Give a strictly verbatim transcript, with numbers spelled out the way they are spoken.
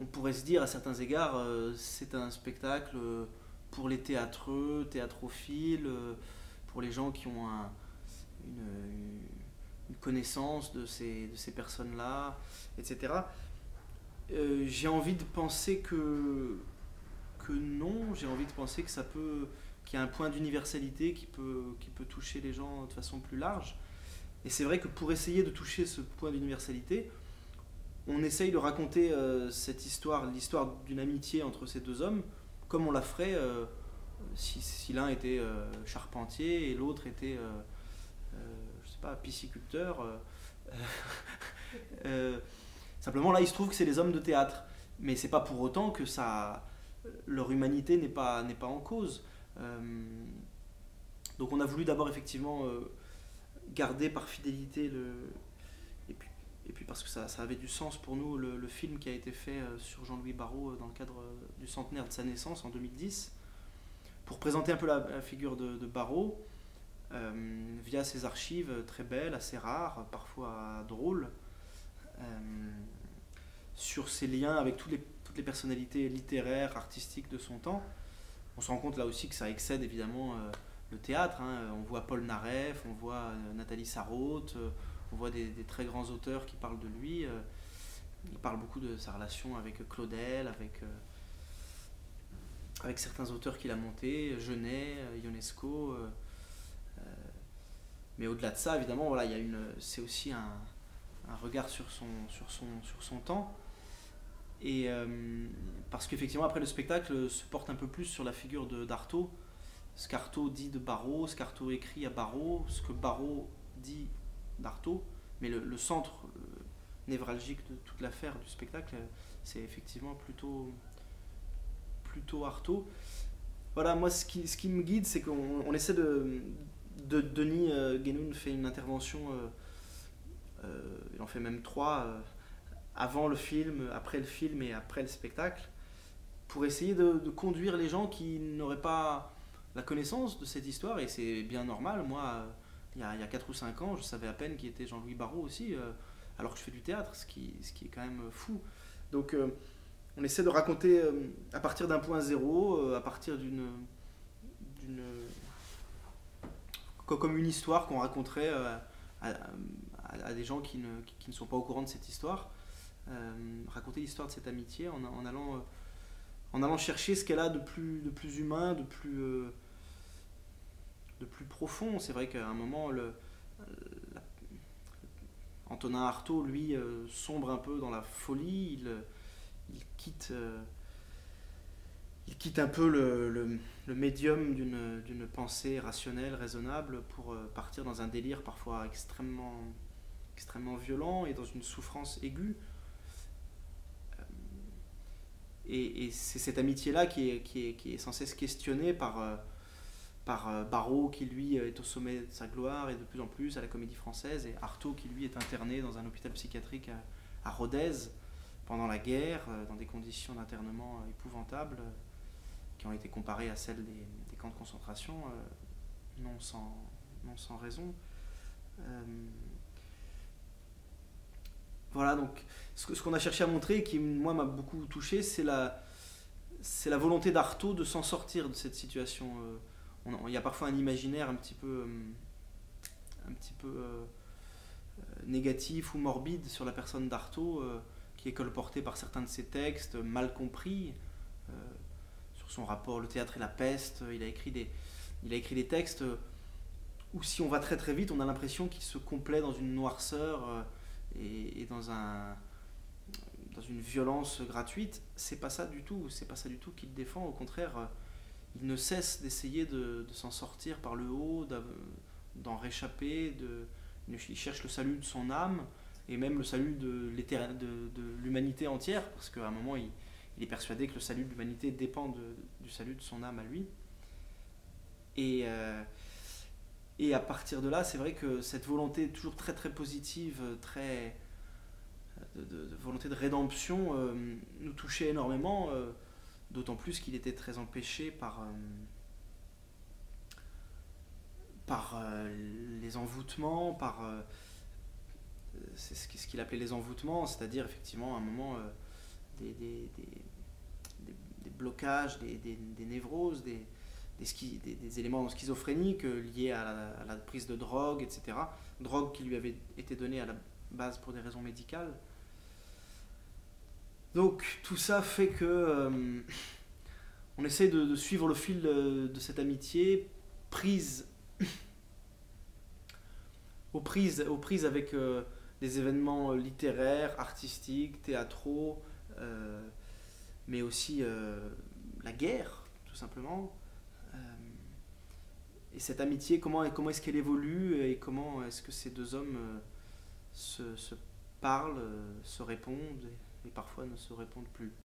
on pourrait se dire à certains égards, euh, c'est un spectacle euh, pour les théâtreux, théâtrophiles, euh, pour les gens qui ont un- une, une connaissance de ces, de ces personnes-là, et cetera. Euh, j'ai envie de penser que, que non, j'ai envie de penser que ça peut, qu'il y a un point d'universalité qui peut, qui peut toucher les gens de façon plus large. Et c'est vrai que pour essayer de toucher ce point d'universalité, on essaye de raconter euh, cette histoire, l'histoire d'une amitié entre ces deux hommes, comme on la ferait euh, si, si l'un était euh, charpentier et l'autre était, euh, euh, je sais pas, pisciculteur. euh, euh, Simplement là, il se trouve que c'est des hommes de théâtre, mais c'est pas pour autant que ça, leur humanité n'est pas, n'est pas en cause. Euh, donc on a voulu d'abord effectivement euh, garder par fidélité le, et puis, et puis parce que ça, ça avait du sens pour nous, le, le film qui a été fait euh, sur Jean-Louis Barrault euh, dans le cadre euh, du centenaire de sa naissance en deux mille dix, pour présenter un peu la, la figure de, de Barrault, euh, via ses archives très belles, assez rares, parfois drôles, euh, sur ses liens avec tous les, toutes les personnalités littéraires, artistiques de son temps. On se rend compte là aussi que ça excède évidemment euh, le théâtre, hein. On voit Paul Naref, on voit euh, Nathalie Sarraute, euh, on voit des, des très grands auteurs qui parlent de lui. Euh, il parle beaucoup de sa relation avec Claudel, avec, euh, avec certains auteurs qu'il a montés, Genet, euh, Ionesco. Euh, euh, mais au-delà de ça, évidemment, voilà, il y a une, c'est aussi un, un regard sur son, sur, son, sur son temps. Et euh, parce qu'effectivement, après le spectacle se porte un peu plus sur la figure de, d'Artaud, ce qu'Artaud dit de Barrault, ce qu'Artaud écrit à Barrault, ce que Barrault dit d'Artaud. Mais le, le centre le névralgique de toute l'affaire du spectacle, c'est effectivement plutôt, plutôt Artaud. Voilà, moi, ce qui, ce qui me guide, c'est qu'on on essaie de. de Denis euh, Guénoun fait une intervention, euh, euh, il en fait même trois, euh, avant le film, après le film et après le spectacle, pour essayer de, de conduire les gens qui n'auraient pas la connaissance de cette histoire, et c'est bien normal. Moi, euh, il y a, il y a quatre ou cinq ans, je savais à peine qui était Jean-Louis Barrault aussi, euh, alors que je fais du théâtre, ce qui, ce qui est quand même fou. Donc, euh, on essaie de raconter euh, à partir d'un point zéro, euh, à partir d'une, d'une, comme une histoire qu'on raconterait euh, à, à, à des gens qui ne, qui, qui ne sont pas au courant de cette histoire. Euh, raconter l'histoire de cette amitié en, en allant, euh, en allant chercher ce qu'elle a de plus, de plus humain, de plus, euh, de plus profond. C'est vrai qu'à un moment, le, la- Antonin Artaud, lui, euh, sombre un peu dans la folie. Il, il quitte, euh, il quitte un peu le, le, le médium d'une, d'une pensée rationnelle, raisonnable, pour euh, partir dans un délire parfois extrêmement, extrêmement violent et dans une souffrance aiguë. Et, et c'est cette amitié-là qui est, qui, est, qui est sans cesse questionnée par, euh, par euh, Barrault, qui lui est au sommet de sa gloire et de plus en plus à la Comédie Française, et Artaud, qui lui est interné dans un hôpital psychiatrique à, à Rodez pendant la guerre, euh, dans des conditions d'internement euh, épouvantables, euh, qui ont été comparées à celles des, des camps de concentration, euh, non, sans, non sans raison. Euh, voilà, donc ce, ce qu'on a cherché à montrer, qui moi m'a beaucoup touché, c'est la, c'est la volonté d'Artaud de s'en sortir de cette situation. Euh, on- Il y a parfois un imaginaire un petit peu, euh, un petit peu euh, négatif ou morbide sur la personne d'Artaud, euh, qui est colporté par certains de ses textes, mal compris, euh, sur son rapport le théâtre et la peste. Il a écrit des, il a écrit des textes où, si on va très très vite, on a l'impression qu'il se complaît dans une noirceur euh, et, et dans un dans une violence gratuite. C'est pas ça du tout. C'est pas ça du tout qu'il défend. Au contraire, euh, il ne cesse d'essayer de, de s'en sortir par le haut, d'en réchapper. De, il cherche le salut de son âme et même le salut de, de, de l'humanité entière, parce qu'à un moment, il, il est persuadé que le salut de l'humanité dépend de, du salut de son âme à lui. Et, euh, et à partir de là, c'est vrai que cette volonté toujours très très positive, très de, de, de volonté de rédemption, euh, nous touchait énormément, euh, d'autant plus qu'il était très empêché par, euh, par euh, les envoûtements, par euh, c'est ce qu'il appelait les envoûtements, c'est-à-dire effectivement à un moment euh, des, des, des, des- des blocages, des, des- des névroses, des, des, schi- des- des éléments schizophréniques euh, liés à la, à la prise de drogue, et cetera. Drogue qui lui avait été donnée à la base pour des raisons médicales. Donc tout ça fait que euh, on essaie de, de suivre le fil de, de cette amitié, prise aux prises, aux prises avec euh, des événements littéraires, artistiques, théâtraux, euh, mais aussi euh, la guerre, tout simplement. Euh, et cette amitié, comment, comment est-ce qu'elle évolue et comment est-ce que ces deux hommes euh, se, se parlent, euh, se répondent et, et parfois ne se répondent plus.